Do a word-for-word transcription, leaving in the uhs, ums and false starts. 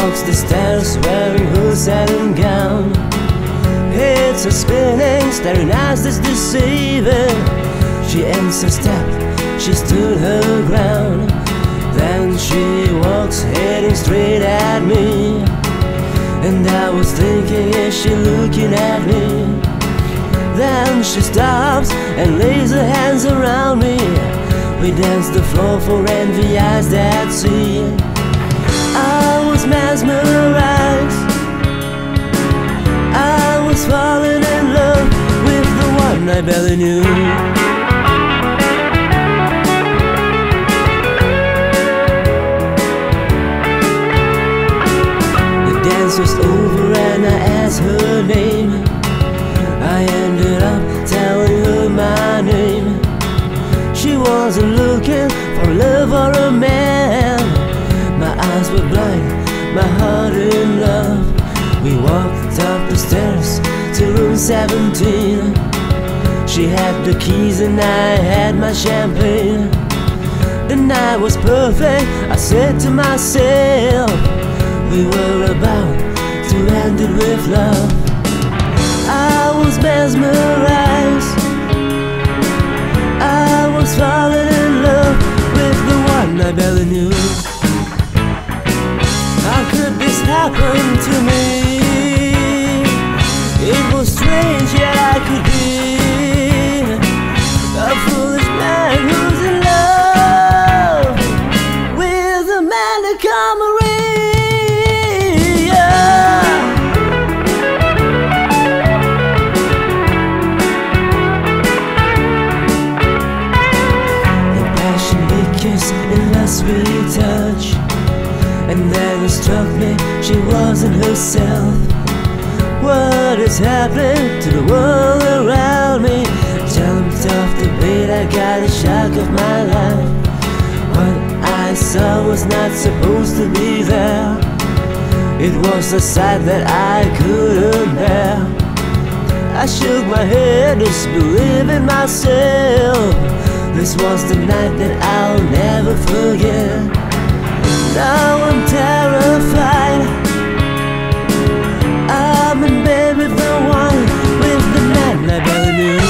walks the stairs wearing her satin gown. It's a spinning, staring eyes that's deceiving. She ends her step, she stood her ground. Then she walks heading straight at me, and I was thinking, is she looking at me? Then she stops and lays her hands around me. We dance the floor for envy eyes that see. I was mesmerized, I was falling in love with the one I barely knew. The dance was over and I asked her name. I ended up telling her my name. She wasn't looking for love or a man. My eyes were blind, my heart in love. We walked up the stairs to room seventeen. She had the keys and I had my champagne. The night was perfect, I said to myself, we were about to end it with love. I was mesmerized, I was falling in love with the one I barely knew. How could this happen to me? It was strange, yet I could be a foolish man who's in love with a man to come around. In last sweet touch, and then it struck me she wasn't herself. What is happening to the world around me? Jumped off the bed, I got a shock of my life. What I saw was not supposed to be there. It was a sight that I couldn't bear. I shook my head, disbelieving myself. This was the night that I'll never forget. Now I'm terrified, I'm in bed with the one, with the man I barely knew.